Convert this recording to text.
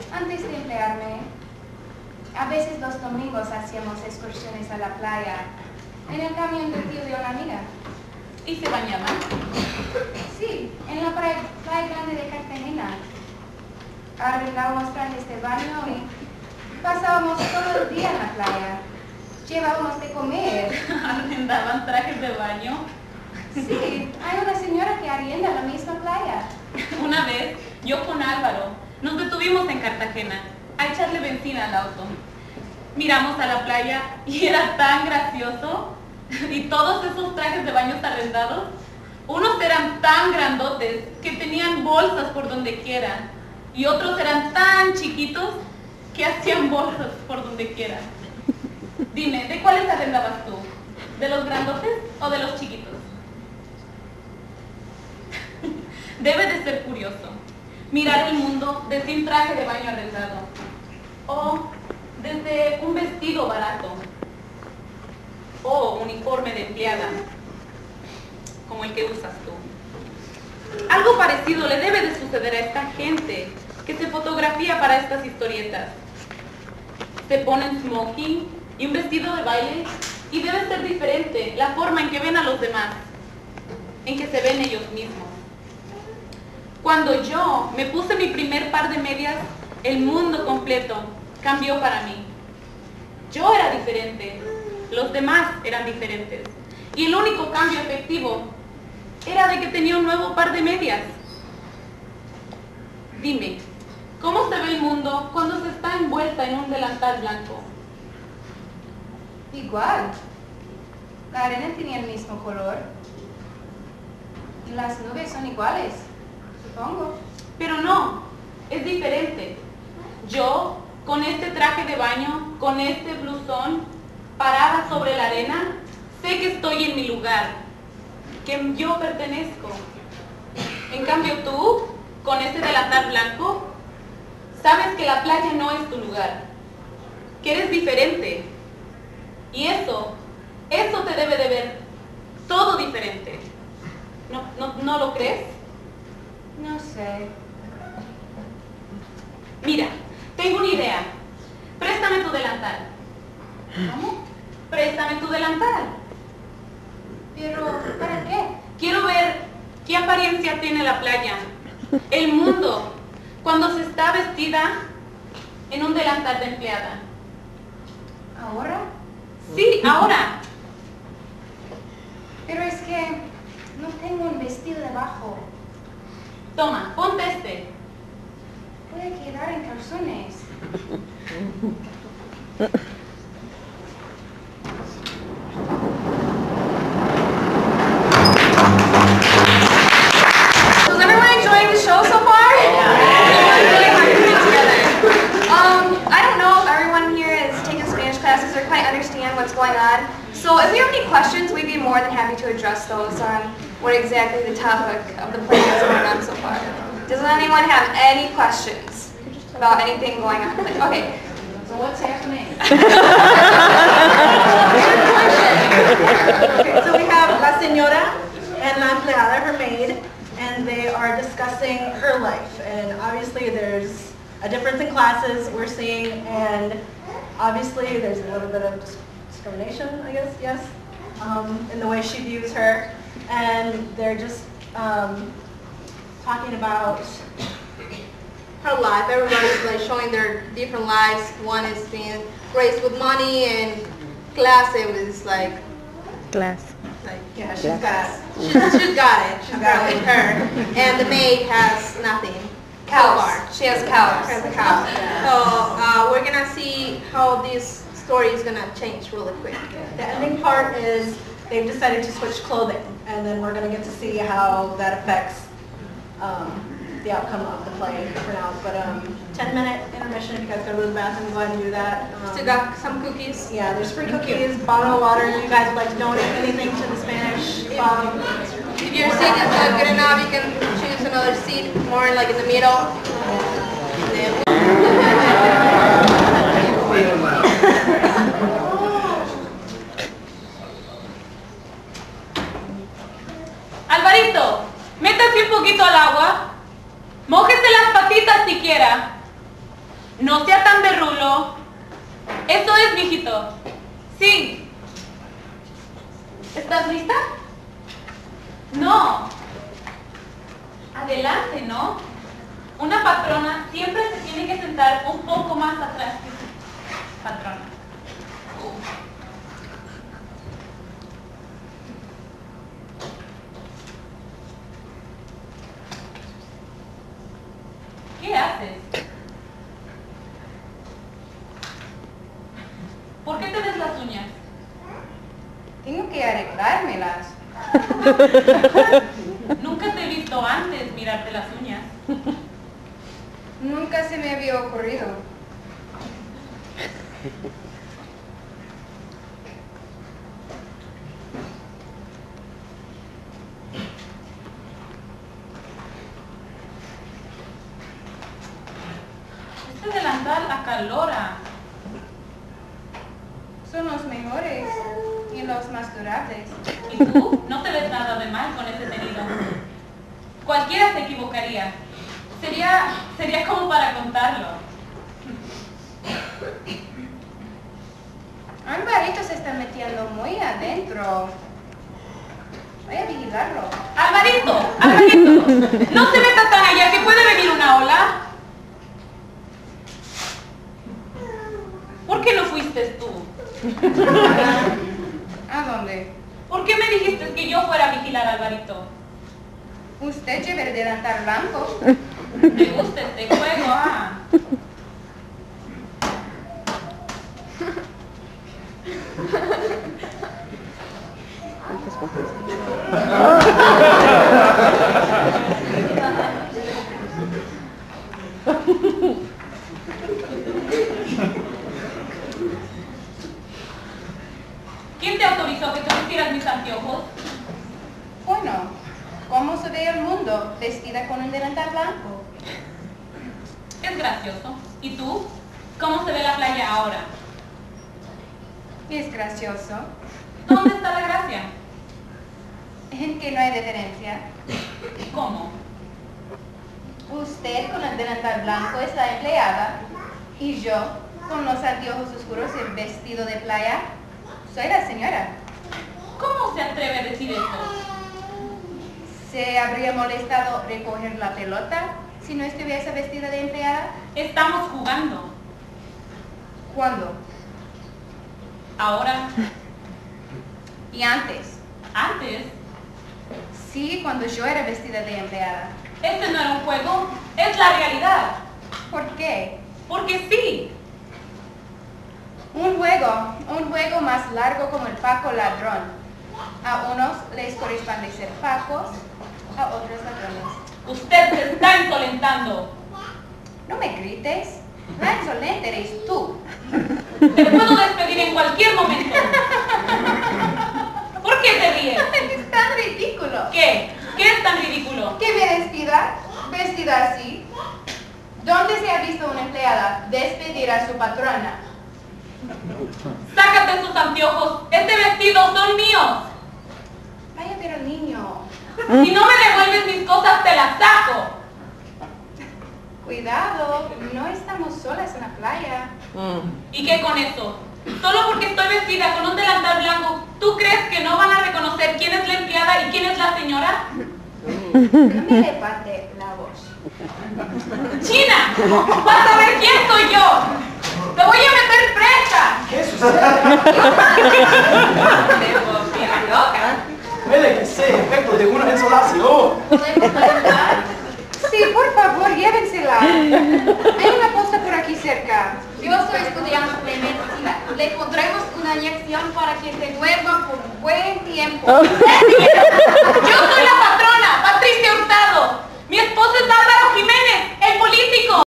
Antes de emplearme, a veces los domingos hacíamos excursiones a la playa en el camión del tío de una amiga. ¿Y se bañaban? Sí, en la playa grande de Cartagena. Arrendábamos trajes de baño y pasábamos todo el día en la playa. Llevábamos de comer. ¿Arrendaban trajes de baño? Sí, hay una señora que arrienda la misma playa. Una vez, yo con Álvaro, nos detuvimos en Cartagena a echarle benzina al auto. Miramos a la playa y era tan gracioso. Y todos esos trajes de baños arrendados, unos eran tan grandotes que tenían bolsas por donde quiera. Y otros eran tan chiquitos que hacían bolsas por donde quiera. Dime, ¿de cuáles arrendabas tú? ¿De los grandotes o de los chiquitos? Debe de ser curioso mirar el mundo desde un traje de baño arrendado o desde un vestido barato o uniforme de empleada como el que usas tú. Algo parecido le debe de suceder a esta gente que se fotografía para estas historietas. Se ponen smoking y un vestido de baile y debe ser diferente la forma en que ven a los demás, en que se ven ellos mismos. Cuando yo me puse mi primer par de medias, el mundo completo cambió para mí. Yo era diferente, los demás eran diferentes. Y el único cambio efectivo era de que tenía un nuevo par de medias. Dime, ¿cómo se ve el mundo cuando se está envuelta en un delantal blanco? Igual. La arena tenía el mismo color. Y las nubes son iguales, supongo. Pero no, es diferente. Yo, con este traje de baño, con este blusón, parada sobre la arena, sé que estoy en mi lugar, que yo pertenezco. En cambio tú, con este delantal blanco, sabes que la playa no es tu lugar, que eres diferente. Y eso te debe de ver todo diferente. ¿No lo crees? No sé. Mira, tengo una idea. Préstame tu delantal. ¿Cómo? Préstame tu delantal. ¿Pero para qué? Quiero ver qué apariencia tiene la playa, el mundo, cuando se está vestida en un delantal de empleada. ¿Ahora? Sí, ahora. Pero es que no tengo un vestido debajo. Toma, ponte este. Voy a quedar en calzones. Was everyone enjoying the show so far? I don't know if everyone here is taking Spanish classes or quite understand what's going on. So if you have any questions, we'd be more than happy to address those on what exactly the topic of the play is going on so far. Does anyone have any questions about anything going on? Okay. So what's happening? So we have La Señora and La Empleada, her maid, and they are discussing her life. And obviously there's a difference in classes we're seeing, and obviously there's a little bit of discrimination, I guess, yes, in the way she views her. And they're just talking about her life. Everybody's like showing their different lives. One is being raised with money, and class it was like yeah, she's got she's got it. She's got it with her, and the maid has nothing. Cows. She has cows. Has a cow. So we're gonna see how this story is gonna change really quick. the ending part is they've decided to switch clothing, and then we're going to get to see how that affects the outcome of the play for now. But 10-minute intermission. If you guys go to the bathroom, go ahead and do that. Still got some cookies. Yeah, there's free cookies, bottle of water. If you guys would like to donate anything to the Spanish. If your seat is not good enough, you can choose another seat, more like in the middle. Alvarito, métase un poquito al agua. Mójese las patitas siquiera. No sea tan berrulo. Eso es, mijito. Sí. ¿Estás lista? No. Adelante, ¿no? Una patrona siempre se tiene que sentar un poco más atrás que su patrona. ¿Qué haces? ¿Por qué te ves las uñas? Tengo que arreglármelas. Nunca te he visto antes mirarte las uñas. Nunca se me había ocurrido. Este delantal acalora. Son los mejores y los más durables. ¿Y tú? No te ves nada de mal con ese tenido. Cualquiera se equivocaría. Sería como para contarlo. Alvarito se está metiendo muy adentro. Voy a vigilarlo. ¡Alvarito! ¡Alvarito! ¡No se meta tan allá que puede venir una ola! ¿Por qué no fuiste tú? ¿A dónde? ¿Por qué me dijiste que yo fuera a vigilar a Alvarito? Usted lleva el delantal blanco. Me gusta este juego, ah. ¿Quién te autorizó que tú vistieras mis anteojos? Bueno, ¿cómo se ve el mundo vestida con un delantal blanco? Es gracioso. ¿Y tú? ¿Cómo se ve la playa ahora? Es gracioso. ¿Dónde está la gracia? En que no hay diferencia. ¿Cómo? Usted con el delantal blanco está empleada y yo con los anteojos oscuros y el vestido de playa soy la señora. ¿Cómo se atreve a decir eso? ¿Se habría molestado recoger la pelota si no estuviese vestida de empleada? Estamos jugando. ¿Cuándo? Ahora. ¿Y antes? Antes. Sí, cuando yo era vestida de empleada. Este no era un juego, es la realidad. ¿Por qué? Porque sí. Un juego más largo como el Paco ladrón. A unos les corresponde ser pacos, a otros ladrones. Usted se está insolentando. No me grites, la insolente eres tú. Te puedo despedir en cualquier momento. ¿Por qué te ríes? Es tan ridículo. ¿Qué? ¿Qué es tan ridículo? ¿Qué me vestida? ¿Vestida así? ¿Dónde se ha visto una empleada despedir a su patrona? Sácate esos anteojos. Este vestido son míos. Vaya, pero niño. Si no me devuelves mis cosas, te las saco. Cuidado, no estamos solas en la playa. ¿Y qué con eso? Solo porque estoy vestida con un delantal blanco, ¿tú crees que no van a reconocer quién es la empleada y quién es la señora? No me levante la voz. ¡China! ¡Vas a ver quién soy yo! ¡Te voy a meter presa! ¿Qué sucede? ¡Vieja loca! Puede que sea efecto de una insolación. ¿Podemos ayudar? Sí, por favor, llévensela. Hay una posta por aquí cerca. Yo soy estudiante de medicina. Le pondremos una inyección para que se duerma por buen tiempo.